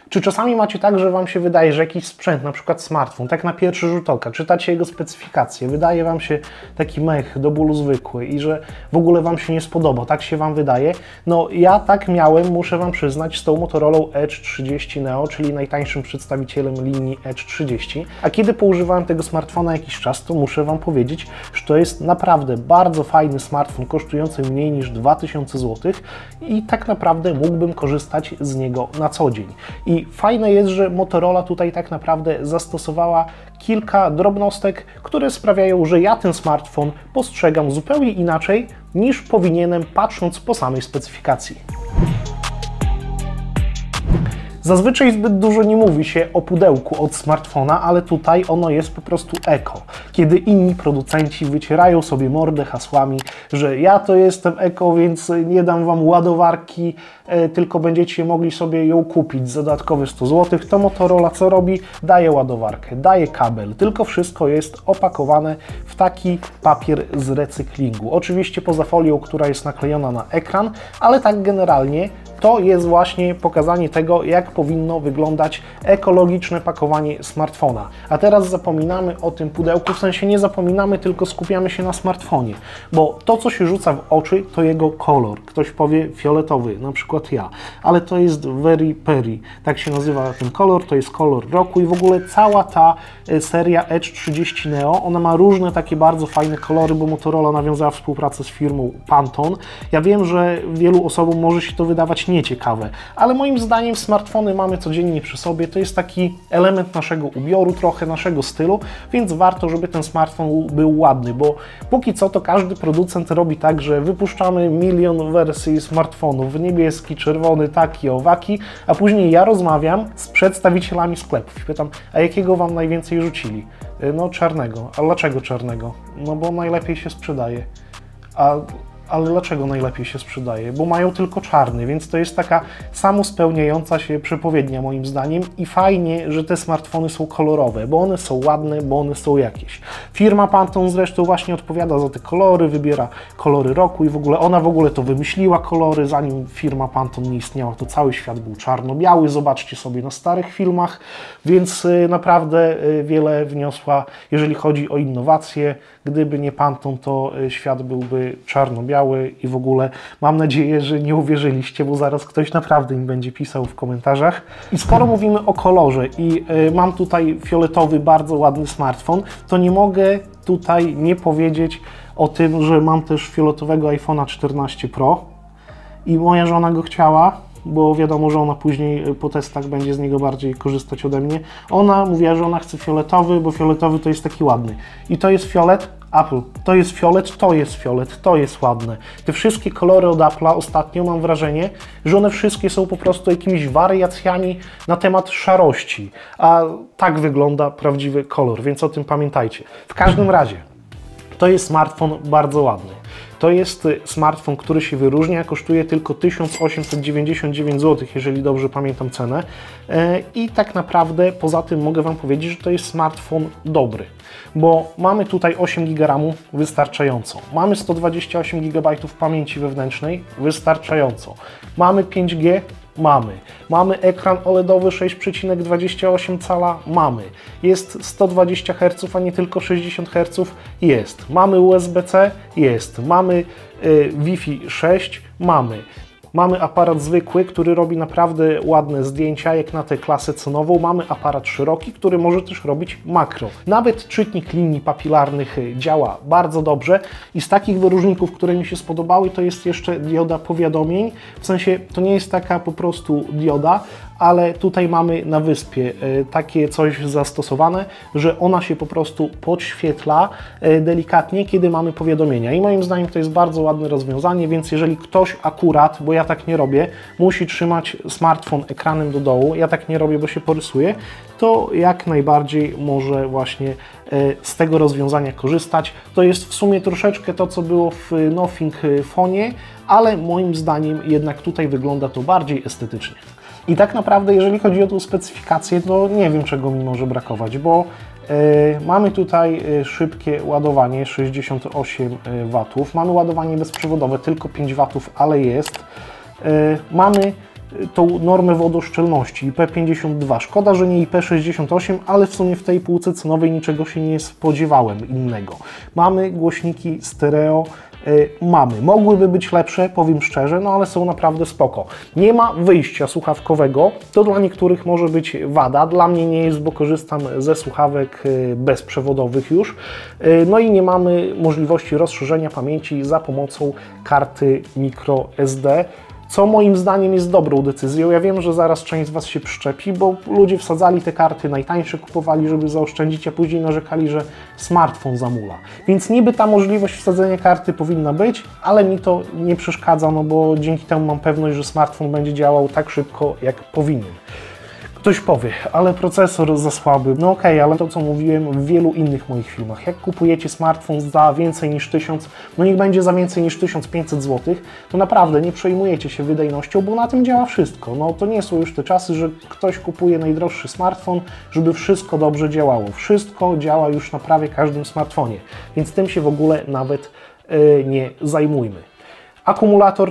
Czy czasami macie tak, że Wam się wydaje, że jakiś sprzęt, na przykład smartfon, tak na pierwszy rzut oka, czytacie jego specyfikację, wydaje Wam się taki mech do bólu zwykły i że w ogóle Wam się nie spodoba, tak się Wam wydaje? No ja tak miałem, muszę Wam przyznać, z tą Motorola Edge 30 Neo, czyli najtańszym przedstawicielem linii Edge 30, a kiedy poużywałem tego smartfona jakiś czas, to muszę Wam powiedzieć, że to jest naprawdę bardzo fajny smartfon, kosztujący mniej niż 2000 zł i tak naprawdę mógłbym korzystać z niego na co dzień. I fajne jest, że Motorola tutaj tak naprawdę zastosowała kilka drobnostek, które sprawiają, że ja ten smartfon postrzegam zupełnie inaczej niż powinienem, patrząc po samej specyfikacji. Zazwyczaj zbyt dużo nie mówi się o pudełku od smartfona, ale tutaj ono jest po prostu eko. Kiedy inni producenci wycierają sobie mordę hasłami, że ja to jestem eko, więc nie dam Wam ładowarki, tylko będziecie mogli sobie ją kupić za dodatkowe 100 zł, to Motorola co robi? Daje ładowarkę, daje kabel, tylko wszystko jest opakowane w taki papier z recyklingu. Oczywiście poza folią, która jest naklejona na ekran, ale tak generalnie to jest właśnie pokazanie tego, jak powinno wyglądać ekologiczne pakowanie smartfona. A teraz zapominamy o tym pudełku, w sensie nie zapominamy, tylko skupiamy się na smartfonie, bo to, co się rzuca w oczy, to jego kolor. Ktoś powie fioletowy, na przykład ja, ale to jest Very Peri, tak się nazywa ten kolor, to jest kolor roku i w ogóle cała ta seria Edge 30 Neo, ona ma różne takie bardzo fajne kolory, bo Motorola nawiązała współpracę z firmą Pantone. Ja wiem, że wielu osobom może się to wydawać nieciekawe, ale moim zdaniem smartfony mamy codziennie przy sobie, to jest taki element naszego ubioru, trochę naszego stylu, więc warto, żeby ten smartfon był ładny, bo póki co to każdy producent robi tak, że wypuszczamy milion wersji smartfonów, niebieski, czerwony, taki, owaki, a później ja rozmawiam z przedstawicielami sklepów i pytam, a jakiego Wam najwięcej rzucili? No czarnego. A dlaczego czarnego? No bo najlepiej się sprzedaje. Ale dlaczego najlepiej się sprzedaje? Bo mają tylko czarny, więc to jest taka samospełniająca się przepowiednia moim zdaniem i fajnie, że te smartfony są kolorowe, bo one są ładne, bo one są jakieś. Firma Pantone zresztą właśnie odpowiada za te kolory, wybiera kolory roku i ona w ogóle to wymyśliła kolory, zanim firma Pantone nie istniała, to cały świat był czarno-biały, zobaczcie sobie na starych filmach, więc naprawdę wiele wniosła, jeżeli chodzi o innowacje. Gdyby nie Pantone, to świat byłby czarno-biały i w ogóle mam nadzieję, że nie uwierzyliście, bo zaraz ktoś naprawdę im będzie pisał w komentarzach. I skoro mówimy o kolorze i mam tutaj fioletowy, bardzo ładny smartfon, to nie mogę tutaj nie powiedzieć o tym, że mam też fioletowego iPhone'a 14 Pro i moja żona go chciała, bo wiadomo, że ona później po testach będzie z niego bardziej korzystać ode mnie. Ona mówiła, że ona chce fioletowy, bo fioletowy to jest taki ładny. I to jest fiolet Apple. To jest fiolet, to jest fiolet, to jest ładne. Te wszystkie kolory od Apple'a ostatnio mam wrażenie, że one wszystkie są po prostu jakimiś wariacjami na temat szarości. A tak wygląda prawdziwy kolor, więc o tym pamiętajcie. W każdym razie, to jest smartfon bardzo ładny. To jest smartfon, który się wyróżnia, kosztuje tylko 1899 zł, jeżeli dobrze pamiętam cenę. I tak naprawdę poza tym mogę Wam powiedzieć, że to jest smartfon dobry, bo mamy tutaj 8 GB RAM wystarczająco, mamy 128 GB pamięci wewnętrznej wystarczająco, mamy 5G, mamy ekran OLEDowy 6,28 cala, jest 120 Hz, a nie tylko 60 Hz, jest, mamy USB-C, jest, mamy Wi-Fi 6, mamy aparat zwykły, który robi naprawdę ładne zdjęcia, jak na tę klasę cenową. Mamy aparat szeroki, który może też robić makro. Nawet czytnik linii papilarnych działa bardzo dobrze i z takich wyróżników, które mi się spodobały, to jest jeszcze dioda powiadomień. W sensie to nie jest taka po prostu dioda, ale tutaj mamy na wyspie takie coś zastosowane, że ona się po prostu podświetla delikatnie, kiedy mamy powiadomienia. I moim zdaniem to jest bardzo ładne rozwiązanie, więc jeżeli ktoś akurat, bo ja tak nie robię, musi trzymać smartfon ekranem do dołu, ja tak nie robię, bo się porysuje, to jak najbardziej może właśnie z tego rozwiązania korzystać. To jest w sumie troszeczkę to, co było w Nothing Phone'ie, ale moim zdaniem jednak tutaj wygląda to bardziej estetycznie. I tak naprawdę, jeżeli chodzi o tą specyfikację, to nie wiem, czego mi może brakować, bo mamy tutaj szybkie ładowanie 68 W, mamy ładowanie bezprzewodowe tylko 5 W, ale jest. Mamy tą normę wodoszczelności IP52. Szkoda, że nie IP68, ale w sumie w tej półce cenowej niczego się nie spodziewałem innego. Mamy głośniki stereo, mogłyby być lepsze, powiem szczerze, no ale są naprawdę spoko. Nie ma wyjścia słuchawkowego, to dla niektórych może być wada, dla mnie nie jest, bo korzystam ze słuchawek bezprzewodowych już. No i nie mamy możliwości rozszerzenia pamięci za pomocą karty microSD, co moim zdaniem jest dobrą decyzją. Ja wiem, że zaraz część z Was się przyczepi, bo ludzie wsadzali te karty, najtańsze kupowali, żeby zaoszczędzić, a później narzekali, że smartfon zamula. Więc niby ta możliwość wsadzenia karty powinna być, ale mi to nie przeszkadza, no bo dzięki temu mam pewność, że smartfon będzie działał tak szybko, jak powinien. Ktoś powie, ale procesor za słaby. No okej, ale to co mówiłem w wielu innych moich filmach. Jak kupujecie smartfon za więcej niż 1000, no niech będzie za więcej niż 1500 zł, to naprawdę nie przejmujecie się wydajnością, bo na tym działa wszystko. No to nie są już te czasy, że ktoś kupuje najdroższy smartfon, żeby wszystko dobrze działało. Wszystko działa już na prawie każdym smartfonie, więc tym się w ogóle nawet nie zajmujmy. Akumulator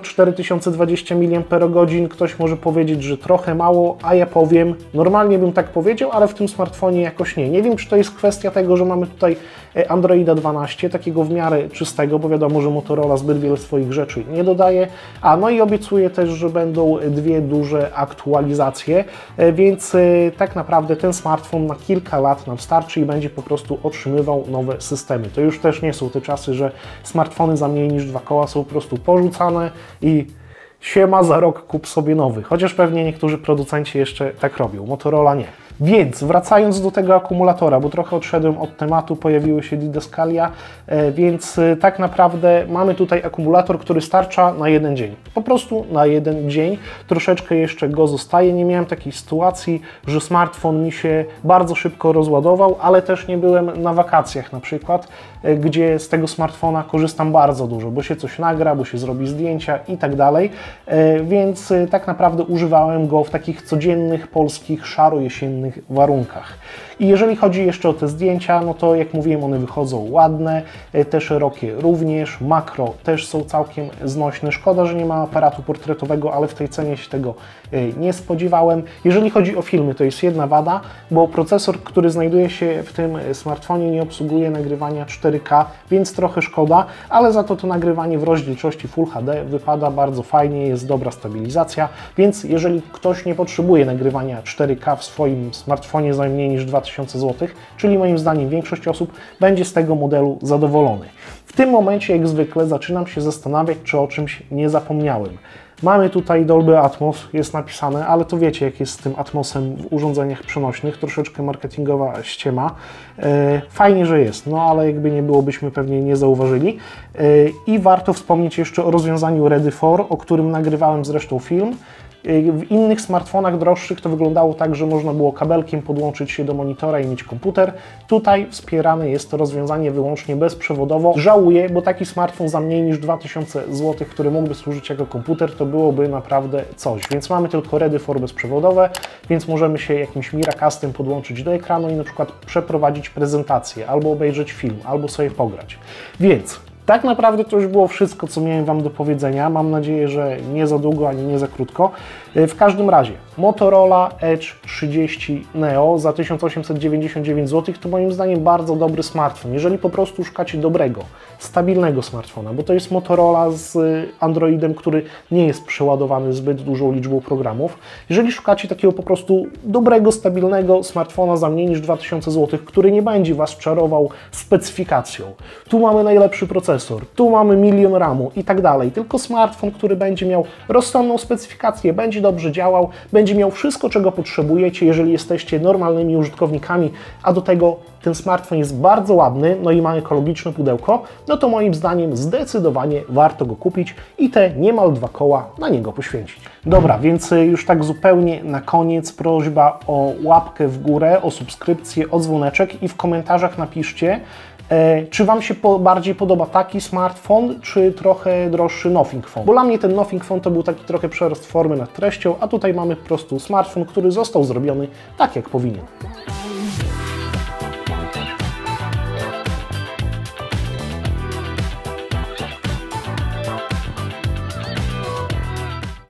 4020 mAh, ktoś może powiedzieć, że trochę mało, a ja powiem, normalnie bym tak powiedział, ale w tym smartfonie jakoś nie. Nie wiem, czy to jest kwestia tego, że mamy tutaj Androida 12, takiego w miarę czystego, bo wiadomo, że Motorola zbyt wiele swoich rzeczy nie dodaje, no i obiecuje też, że będą dwie duże aktualizacje, więc tak naprawdę ten smartfon na kilka lat nam starczy i będzie po prostu otrzymywał nowe systemy. To już też nie są te czasy, że smartfony za mniej niż 2 koła są po prostu porzucane i siema, za rok kup sobie nowy. Chociaż pewnie niektórzy producenci jeszcze tak robią, Motorola nie. Więc wracając do tego akumulatora, bo trochę odszedłem od tematu, pojawiły się didaskalia, więc tak naprawdę mamy tutaj akumulator, który starcza na jeden dzień. Po prostu na jeden dzień. Troszeczkę jeszcze go zostaje. Nie miałem takiej sytuacji, że smartfon mi się bardzo szybko rozładował, ale też nie byłem na wakacjach na przykład, gdzie z tego smartfona korzystam bardzo dużo, bo się coś nagra, bo się zrobi zdjęcia i tak dalej, więc tak naprawdę używałem go w takich codziennych, polskich, szaro-jesiennych warunkach. I jeżeli chodzi jeszcze o te zdjęcia, no to jak mówiłem, one wychodzą ładne, te szerokie również, makro też są całkiem znośne. Szkoda, że nie ma aparatu portretowego, ale w tej cenie się tego nie spodziewałem. Jeżeli chodzi o filmy, to jest jedna wada, bo procesor, który znajduje się w tym smartfonie, nie obsługuje nagrywania 4K, więc trochę szkoda, ale za to nagrywanie w rozdzielczości Full HD wypada bardzo fajnie, jest dobra stabilizacja, więc jeżeli ktoś nie potrzebuje nagrywania 4K w swoim smartfonie za mniej niż 2000 zł, czyli moim zdaniem większość osób będzie z tego modelu zadowolony. W tym momencie, jak zwykle, zaczynam się zastanawiać, czy o czymś nie zapomniałem. Mamy tutaj Dolby Atmos, jest napisane, ale to wiecie, jak jest z tym Atmosem w urządzeniach przenośnych, troszeczkę marketingowa ściema. Fajnie, że jest, no ale jakby nie było, byśmy pewnie nie zauważyli. I warto wspomnieć jeszcze o rozwiązaniu Ready For, o którym nagrywałem zresztą film. W innych smartfonach droższych to wyglądało tak, że można było kabelkiem podłączyć się do monitora i mieć komputer. Tutaj wspierane jest to rozwiązanie wyłącznie bezprzewodowo. Żałuję, bo taki smartfon za mniej niż 2000 zł, który mógłby służyć jako komputer, to byłoby naprawdę coś. Więc mamy tylko Ready For bezprzewodowe, więc możemy się jakimś Miracastem podłączyć do ekranu i na przykład przeprowadzić prezentację, albo obejrzeć film, albo sobie pograć. Więc tak naprawdę to już było wszystko, co miałem Wam do powiedzenia. Mam nadzieję, że nie za długo, ani nie za krótko. W każdym razie Motorola Edge 30 Neo za 1899 zł to moim zdaniem bardzo dobry smartfon. Jeżeli po prostu szukacie dobrego, stabilnego smartfona, bo to jest Motorola z Androidem, który nie jest przeładowany zbyt dużą liczbą programów. Jeżeli szukacie takiego po prostu dobrego, stabilnego smartfona za mniej niż 2000 zł, który nie będzie Was czarował specyfikacją. Tu mamy najlepszy procesor, tu mamy 1 000 000 RAMu i tak dalej. Tylko smartfon, który będzie miał rozsądną specyfikację, będzie dobrze działał, będzie miał wszystko, czego potrzebujecie, jeżeli jesteście normalnymi użytkownikami, a do tego ten smartfon jest bardzo ładny, no i ma ekologiczne pudełko, no to moim zdaniem zdecydowanie warto go kupić i te niemal 2 koła na niego poświęcić. Dobra, więc już tak zupełnie na koniec prośba o łapkę w górę, o subskrypcję, o dzwoneczek i w komentarzach napiszcie, czy Wam się bardziej podoba taki smartfon, czy trochę droższy Nothing Phone? Bo dla mnie ten Nothing Phone to był taki trochę przerost formy nad treścią, a tutaj mamy po prostu smartfon, który został zrobiony tak, jak powinien.